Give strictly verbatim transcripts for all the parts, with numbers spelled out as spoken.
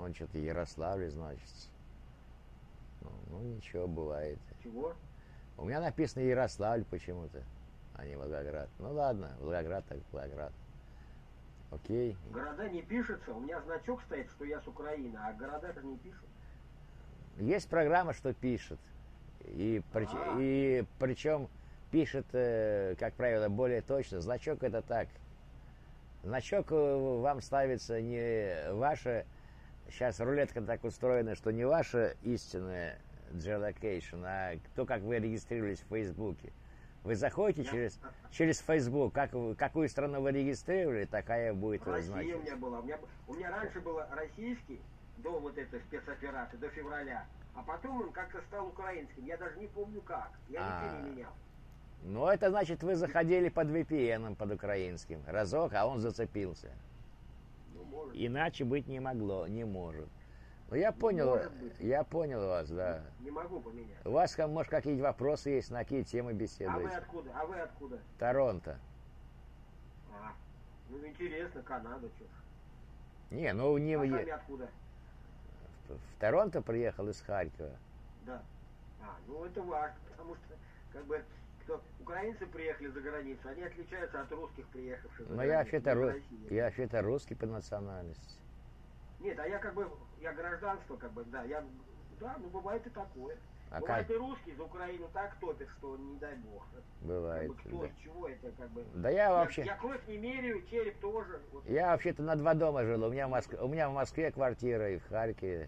Он что-то Ярославль, значит. Ну, ну, ничего, бывает. Чего? У меня написано Ярославль почему-то, а не Волгоград. Ну ладно, Волгоград так Волгоград. Окей. Города не пишутся. У меня значок стоит, что я с Украины, а города же не пишут. Есть программа, что пишет. И, прич... А. и причем пишет, э, как правило, более точно. Значок это так. Значок э, вам ставится не ваша. Сейчас рулетка так устроена, что не ваша истинная geolocation, а то, как вы регистрировались в Фейсбуке. Вы заходите через, через Facebook, как, вы- какую страну вы регистрировали, такая будет Россия у значимость. меня была. У меня, у меня раньше было российский до вот этой спецоперации, до февраля. А потом он как-то стал украинским. Я даже не помню как. Я ничего А. не менял. Ну, это значит, вы заходили под ви пи эн, под украинским. Разок, а он зацепился. Ну, может. Иначе быть не могло, не может. Ну, я понял, может быть. я понял вас, да. Не могу поменять. У вас, ка- может, какие-то вопросы есть, на какие темы А вы беседуете? откуда? А вы откуда? Торонто. А, ну интересно, Канада, что ж. Не, ну, не, А в, сами откуда? в Торонто приехал из Харькова. Да. А, ну это важно, потому что, как бы, кто, украинцы приехали за границу, они отличаются от русских, приехавших за Но я границу. вообще-то, из ру- России. я вообще-то русский по национальности. Нет, а я как бы, я гражданство, как бы, да, я, да, ну бывает и такое. А Бывает как? и русский за Украину так топит, что не дай бог. Бывает, Как бы, кто да. из чего это, как бы. Да я вообще... Я, кровь не меряю, череп тоже. Вот. Я вообще-то на два дома жил. У меня в Москве, у меня в Москве квартира и в Харькове.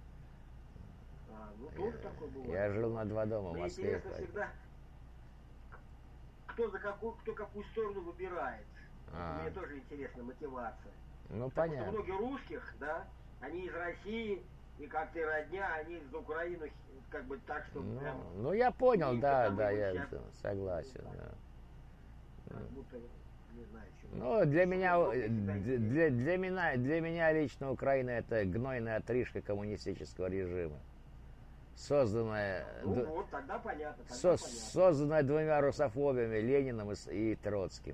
А, ну тоже такое бывает. Я жил на два дома в Мне Москве и в интересно Харькове. всегда, кто за какую, кто какую сторону выбирает. А. Мне тоже интересна мотивация. Ну, Потому что понятно. многие русских, да, они из России, и как ты родня, они из Украины, как бы так, что Ну, прям, ну, я понял, Немцы да, там да, и я сейчас. это согласен, да. как будто, не знаю, чего. Ну, для меня, Ну, э, всегда для, для, для меня, для меня лично Украина это гнойная отрыжка коммунистического режима. Созданная, Ну д- вот, тогда понятно, тогда со- понятно. созданная двумя русофобами, Лениным и, с- и Троцким.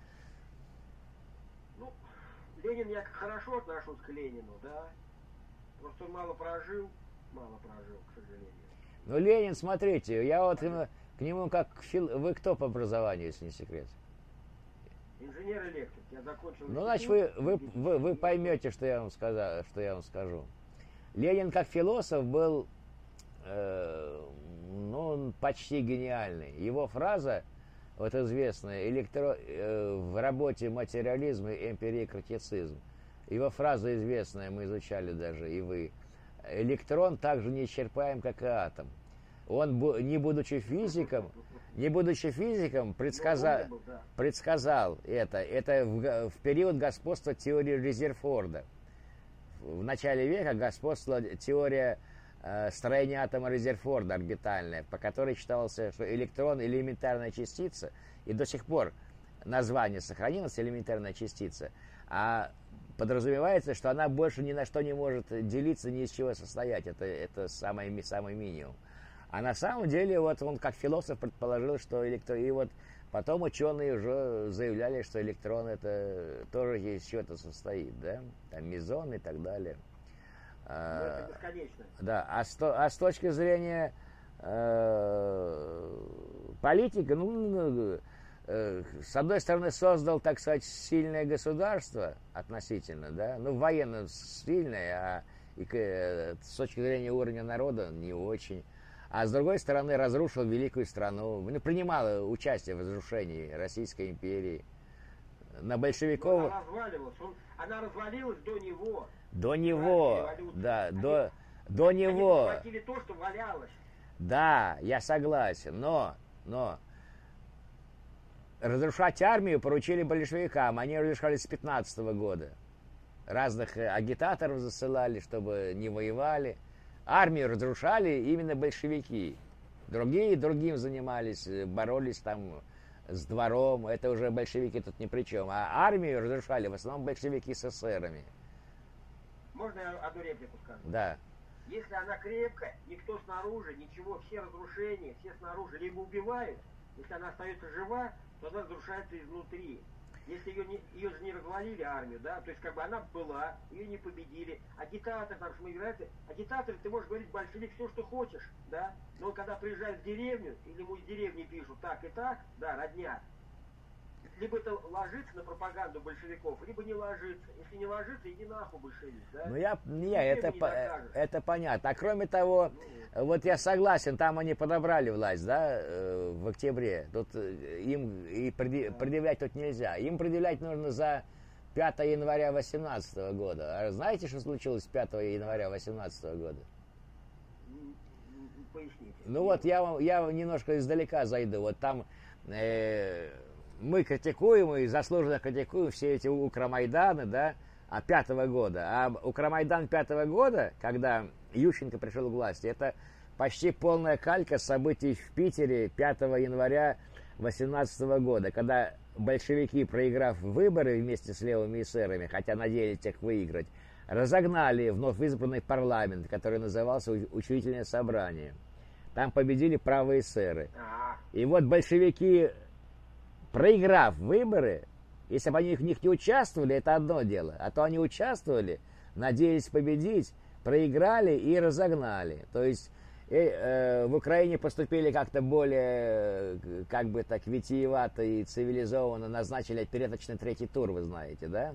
Ну, Ленин, я хорошо отношусь к Ленину, да. Просто он мало прожил, мало прожил, к сожалению. Ну, Ленин, смотрите, я вот ему- к нему как к фил... Вы кто по образованию, если не секрет? Инженер-электрик, я закончил Ну, значит, вы, институт, вы, и- вы, вы поймете, что я вам сказал, что я вам скажу. Ленин как философ был, э, ну, он почти гениальный. Его фраза, вот известная, электро, э, в работе материализм и эмпирикратицизм. Его фраза известная, мы изучали даже, и вы. Электрон так же неисчерпаем, как и атом. Он, бу- не будучи физиком, не будучи физиком, предсказал, Ну, он был, да. предсказал это. Это в, га- в период господства теории Резерфорда. В начале века господствовала теория э, строения атома Резерфорда орбитальная, по которой считался, что электрон элементарная частица, и до сих пор название сохранилось элементарная частица, а подразумевается, что она больше ни на что не может делиться, ни из чего состоять. Это, это самый, ми- самый минимум. А на самом деле, вот он как философ предположил, что электрон... И вот потом ученые уже заявляли, что электрон это тоже из чего-то состоит, да? Там мезон и так далее. Ну, А, это бесконечно. да, а с, то- а с точки зрения э, политики, ну, э, с одной стороны, создал, так сказать, сильное государство относительно, да, ну, военно сильное, а и, к- э, с точки зрения уровня народа не очень. А с другой стороны, разрушил великую страну, ну, принимал участие в разрушении Российской империи. На Но большевиков... она разваливалась. Он- она развалилась до него. До него, революции. да, Они- до, до Они него, подхватили то, что валялось. да, я согласен, но, но разрушать армию поручили большевикам, они разрушали с пятнадцатого года. Разных э, агитаторов засылали, чтобы не воевали. Армию разрушали именно большевики. Другие другим занимались, э, боролись там с двором, это уже большевики тут ни при чем. А армию разрушали в основном большевики с эсерами. Можно я одну реплику скажу? Да. Если она крепкая, никто снаружи, ничего, все разрушения, все снаружи либо убивают, если она остается жива, то она разрушается изнутри. если ее, не, ее же не развалили армию, да, то есть как бы она была, ее не победили, агитатор, там что играет, агитатор, ты можешь говорить большевик все, что хочешь, да, но когда приезжают в деревню, или ему из деревни пишут так и так, да, родня, либо это ложится на пропаганду большевиков, либо не ложится. Если не ложится, иди нахуй, большевик, да? Ну я, не, это, по, это понятно. А кроме того, ну, вот я согласен, там они подобрали власть, да, в октябре. Тут им и предъявлять тут нельзя. Им предъявлять нужно за пятое января восемнадцатого года. А знаете, что случилось пятого января восемнадцатого года? Поясните. Ну вот я вам, я немножко издалека зайду. Вот там э, мы критикуем и заслуженно критикуем все эти укромайданы, да, а пятого года. А укромайдан пятого года, когда Ющенко пришел к власти, это почти полная калька событий в Питере пятого января восемнадцатого года, когда большевики, проиграв выборы вместе с левыми эсерами, хотя надеялись их выиграть, разогнали вновь избранный парламент, который назывался Учредительное собрание. Там победили правые эсеры. И вот большевики, проиграв выборы, если бы они в них не участвовали, это одно дело. А то они участвовали, надеялись победить, проиграли и разогнали. То есть э, э, в Украине поступили как-то более, как бы так, витиевато и цивилизованно, назначили опереточный третий тур, вы знаете, да?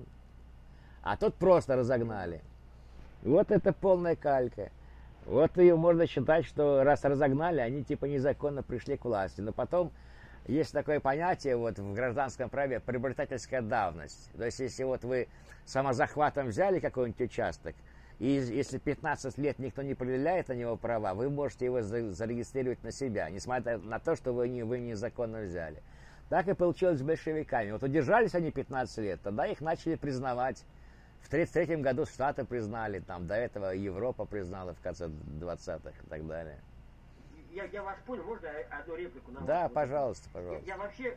А тут просто разогнали. Вот это полная калька. Вот ее можно считать, что раз разогнали, они типа незаконно пришли к власти. Но потом есть такое понятие вот в гражданском праве приобретательская давность. То есть если вот вы самозахватом взяли какой-нибудь участок, и если пятнадцать лет никто не проявляет на него права, вы можете его зарегистрировать на себя, несмотря на то, что вы, не, вы незаконно взяли. Так и получилось с большевиками. Вот удержались они пятнадцать лет, тогда их начали признавать. В тридцать третьем году Штаты признали, там до этого Европа признала в конце двадцатых и так далее. Я, я вас понял, можно одну реплику? На да, вас? пожалуйста, пожалуйста. Я, я вообще,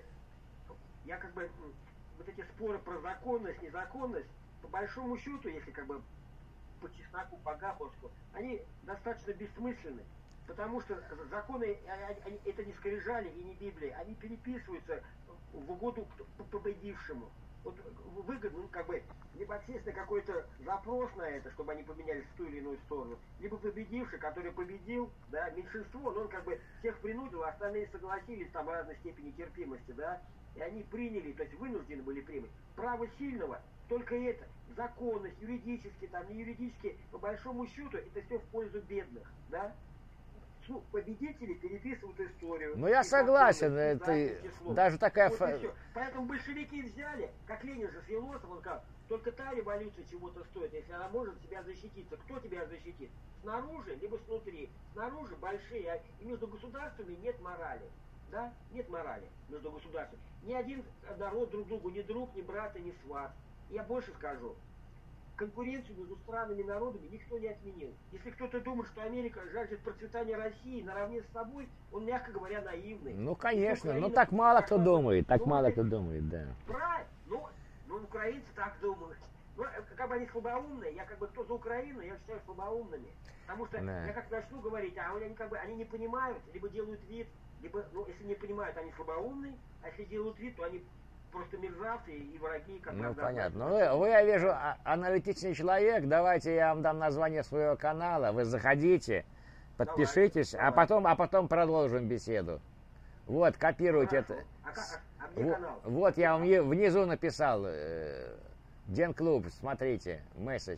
я как бы, вот эти споры про законность, незаконность, по большому счету, если как бы по чесноку, по гаховску, они достаточно бессмысленны. Потому что законы, они, это не скрижали и не Библия, они переписываются в угоду победившему. Вот выгодно, ну, как бы, либо общественный какой-то запрос на это, чтобы они поменялись в ту или иную сторону, либо победивший, который победил, да, меньшинство, но он как бы всех принудил, а остальные согласились там в разной степени терпимости, да, и они приняли, то есть вынуждены были принять. Право сильного, только это, законность, юридически, там, не юридически, по большому счету, это все в пользу бедных, да. Ну, победители переписывают историю. Ну, я согласен, это даже такая... Вот поэтому большевики взяли, как Ленин же с философом, он сказал, только та революция чего-то стоит, если она может себя защититься. Кто тебя защитит? Снаружи, либо снутри. Снаружи большие, а и между государствами нет морали. Да? Нет морали между государствами. Ни один народ друг другу ни друг, ни брат, ни сват. Я больше скажу. Конкуренцию между странами и народами никто не отменил. Если кто-то думает, что Америка жаждет процветания России наравне с собой, он, мягко говоря, наивный. Ну, конечно, но так мало кто думает, так мало кто думает, да. Правильно, ну, ну, украинцы так думают. Ну, как бы они слабоумные, я как бы кто за Украину, я считаю слабоумными. Потому что да. Я как начну говорить, а они как бы они не понимают, либо делают вид, либо, ну, если не понимают, они слабоумные, а если делают вид, то они просто мерзавцы и враги. Как ну, понятно. Ну, вы, вы, я вижу, аналитичный человек. Давайте я вам дам название своего канала. Вы заходите, подпишитесь, давай, а, давай. Потом, а потом продолжим беседу. Вот, копируйте Хорошо. это. А, а, а где вот, канал? Вот я вам внизу написал. Э, Денклуб, смотрите, месседж.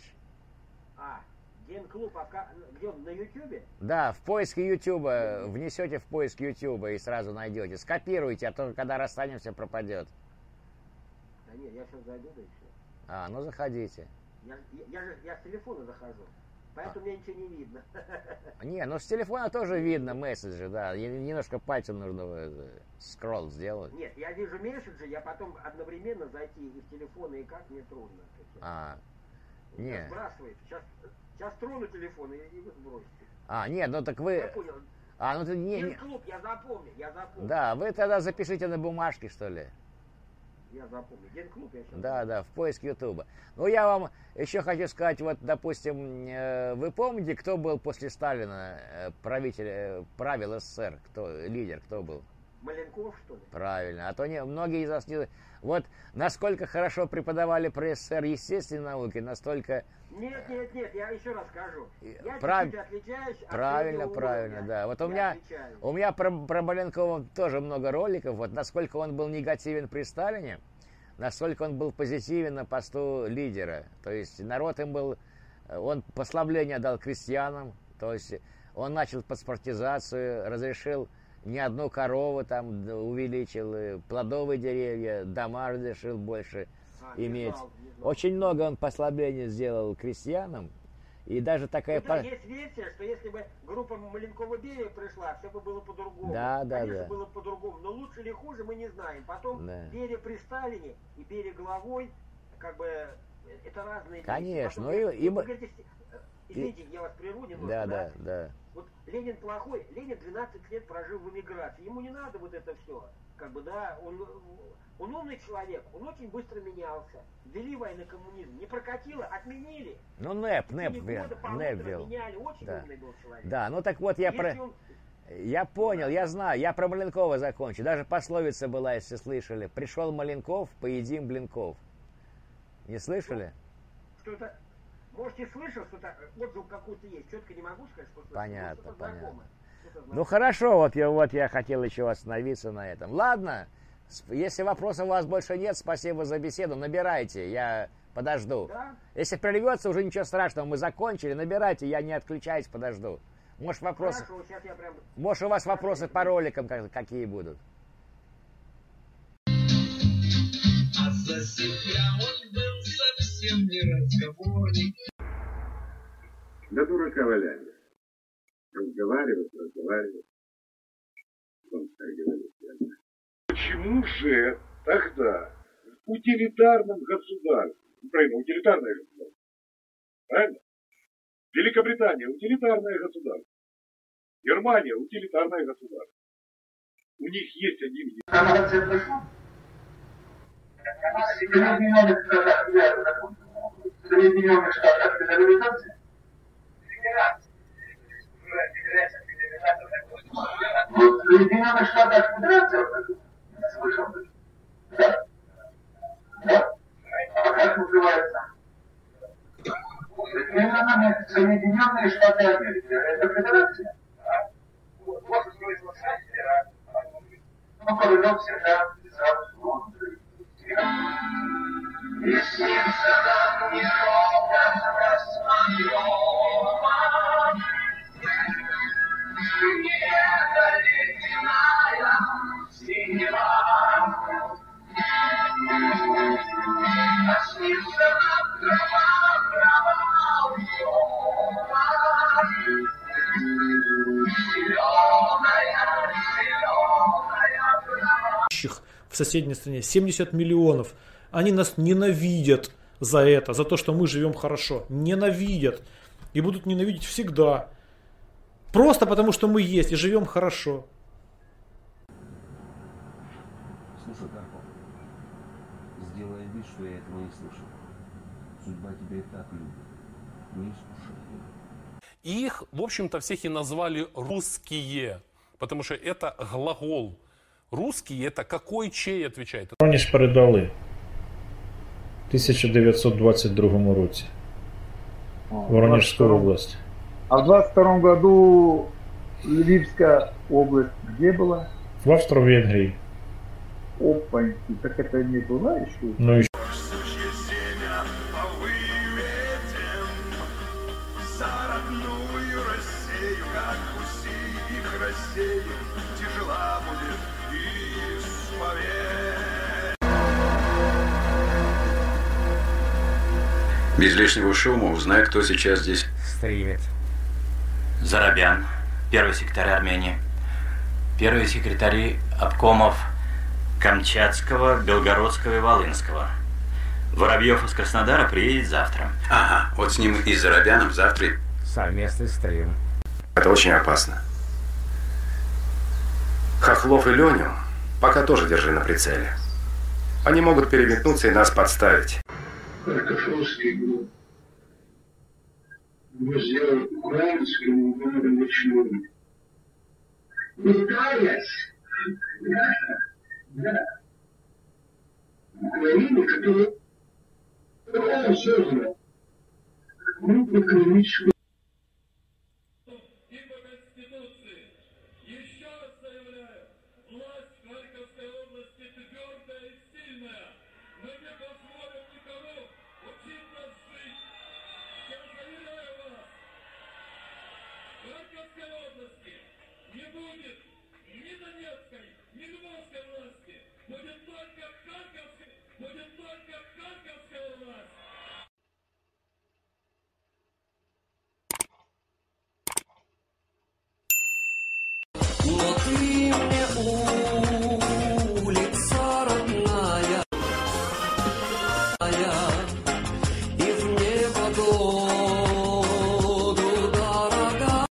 А, Денклуб, а где он, на Ютубе? Да, в поиске Ютуба. Внесете в поиск Ютуба и сразу найдете. Скопируйте, а то, когда расстанемся, пропадет. Да нет, я сейчас зайду, да и все. А, ну заходите. Я, я, я же я с телефона захожу, поэтому а. Мне ничего не видно. Не, ну с телефона тоже видно месседжи, да. Немножко пальцем нужно скролл сделать. Нет, я вижу месседжи, я потом одновременно зайти и в телефон, и как мне трудно. А, нет. Сбрасывает. Сейчас, сейчас трону телефон и, и вы сбросите. А, нет, ну так вы... Я понял. А, ну ты не... Клуб, я запомню, я запомню. Да, вы тогда запишите на бумажке, что ли. Я запомню. Генклуб я сейчас... Да, да, в поиск Ютуба. Ну, я вам еще хочу сказать, вот, допустим, вы помните, кто был после Сталина правитель, правил СССР, кто, лидер, кто был? Маленков, что ли? Правильно. А то не, многие из нас не... Вот насколько хорошо преподавали при СССР естественной науки, настолько... Нет, нет, нет, я еще раз скажу. Я Прав... чуть-чуть отличаюсь от Правильно, правильно, уровня. да. Вот у Я меня, отличаюсь. у меня про, про Маленкова тоже много роликов. Вот насколько он был негативен при Сталине, настолько он был позитивен на посту лидера. То есть народ им был... Он послабление дал крестьянам, то есть он начал паспортизацию, разрешил не одну корову там увеличил, плодовые деревья, дома разрешил больше а, иметь. Не знал, не знал. Очень много он послаблений сделал крестьянам. И даже такая... Ну, да, есть версия, что если бы группа Маленкова-Берия пришла, все бы было по-другому. Да, да, Конечно, да. было по-другому. Но лучше или хуже, мы не знаем. Потом да. Берия при Сталине и Берия главой, как бы, это разные вещи. Конечно. Потом, ну, я, и... вы говорите, извините, и... я вас прерву немножко. Да, да, да, да. Вот Ленин плохой. Ленин двенадцать лет прожил в эмиграции. Ему не надо вот это все. Как бы, да, он, он умный человек, он очень быстро менялся. Ввели военный коммунизм, не прокатило, отменили. Ну, НЭП, НЭП, НЭП ввел. Меняли, очень да. умный был человек. Да, ну так вот я про... Он... Я понял, я знаю, я про Маленкова закончу. Даже пословица была, если слышали. Пришел Маленков, поедим блинков. Не слышали? Что-то... Может, и слышал, что-то, отзыв какой-то есть. Четко не могу сказать, что слышал. Понятно, понятно. Ну хорошо, вот я, вот я хотел еще остановиться на этом. Ладно, если вопросов у вас больше нет, спасибо за беседу. Набирайте, я подожду. Да? Если прервется, уже ничего страшного, мы закончили. Набирайте, я не отключаюсь, подожду. Может, вопросы... Хорошо, сейчас я прям... Может, у вас вопросы по роликам какие будут? А за себя он был совсем не разговорник. Да дурака валяли. Разговаривать, разговаривать. Почему же тогда в утилитарном государстве, Украина утилитарное государство, правильно? Великобритания утилитарное государство, Германия утилитарное государство. У них есть один в Соединенных Штатах федерализация? Федерация. В Соединенных Штатах федерация? Слышал? Да? Да? А как называется? Соединенные Штаты Америки. Это федерация? Вот смысл федерации. Ну, королек всегда сразу. И снится нам не образ космодрома, не эта ледяная синева, а снится нам трава, трава зеленая, зеленая трава. В соседней стране семьдесят миллионов. Они нас ненавидят за это, за то, что мы живем хорошо. Ненавидят. И будут ненавидеть всегда. Просто потому, что мы есть и живем хорошо. Слушай, Карпов, сделай вид, что я этого не слышал. Судьба тебя и так любит. Не искушай. Их, в общем-то, всех и назвали русские. Потому что это глагол. Русский это какой чей отвечает? Воронеж передали в тисяча дев'ятсот двадцять другому році. Воронежскую область. А в двадцать втором году Львивская область где была? В Австро-Венгрии. Опаньки, так это не была еще? Ну еще. Без лишнего шума узнай, кто сейчас здесь стримит. Зарабян, первый секретарь Армении. Первые секретари обкомов Камчатского, Белгородского и Волынского. Воробьев из Краснодара приедет завтра. Ага, вот с ним и Зарабяном завтра. Совместный стрим. Это очень опасно. Хохлов и Леню пока тоже держи на прицеле. Они могут переметнуться и нас подставить. Картошовский был. Мы сделали украинскому народу ночную. Пытаясь Да. Время, которое создано. Мы покрылись. Но ты мне улица родная, и в небо дом.